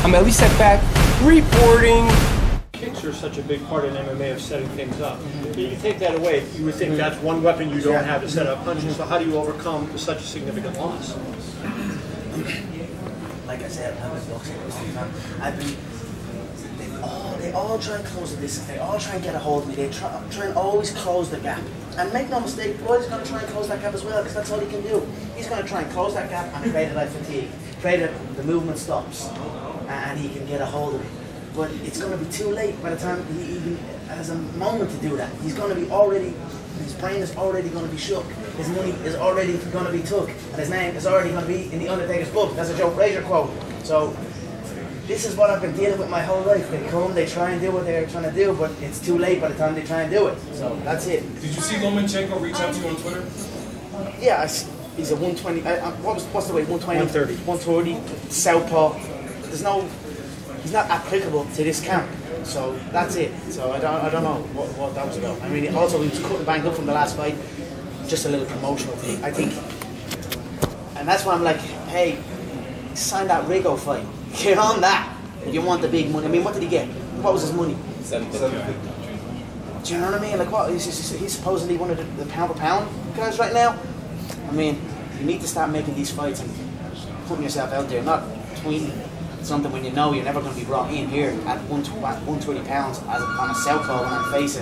I'm Elie Seckbach reporting. Kicks are such a big part in MMA of setting things up. You take that away, you would think that's one weapon you don't have to set up punches. So how do you overcome such a significant loss? Like I said, I've been boxing for some time. They all try and close the distance. They all try and get a hold of me. They try and always close the gap. And make no mistake, Floyd's going to try and close that gap as well, because that's all he can do. He's going to try and close that gap and pray that I fatigue. Pray that the movement stops and he can get a hold of it. But it's going to be too late by the time he even has a moment to do that. He's going to be already, his brain is already going to be shook. His money is already going to be took. And his name is already going to be in the Undertaker's book. That's a Joe Frazier quote. So this is what I've been dealing with my whole life. They come, they try and do what they're trying to do, but it's too late by the time they try and do it. So that's it. Did you see Lomachenko reach out to you on Twitter? Yeah, he's a 120. What's the weight? 120. 130. Southpaw. He's not applicable to this camp. So that's it. So I don't know what that was about. I mean, also he was cutting banged up from the last fight. Just a little promotional thing, I think. And that's why I'm like, hey, sign that Rigo fight. Get on that. You want the big money. I mean, what did he get? What was his money? $750. Do you know what I mean? Like, what? He's supposedly one of the pound for pound guys right now. I mean, you need to start making these fights and putting yourself out there, not tweeting something when you know you're never going to be brought in here at 120 pounds on a southpaw when I'm facing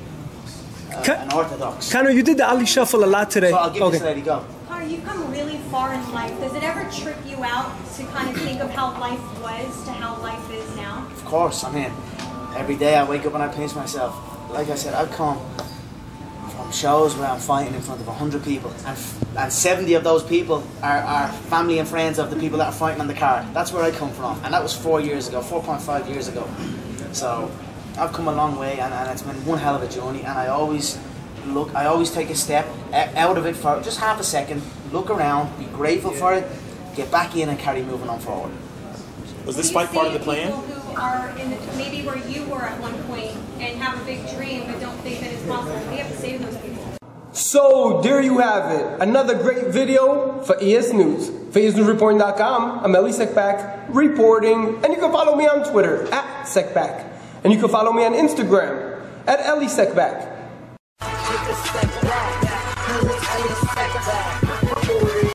an orthodox. Conor, you did the Ali Shuffle a lot today. So I'll give this lady go. Conor, you've come really far in life. Does it ever trip you out to kind of think of how life was to how life is now? Of course. I mean, every day I wake up and I pinch myself. Like I said, I've come from shows where I'm fighting in front of 100 people, and 70 of those people are family and friends of the people that are fighting on the card. That's where I come from, and that was 4.5 years ago. So I've come a long way, and it's been one hell of a journey, and I always take a step out of it for just half a second, look around, be grateful for it, get back in and carry moving on forward. Was this fight part of the plan? People who are maybe where you were at one point and have a big dream but don't think that it's possible, we have to save those people. So there you have it. Another great video for ES News. For ESNewsReporting.com, I'm Elie Seckbach reporting. And you can follow me on Twitter at Seckbach. And you can follow me on Instagram at Elie Seckbach.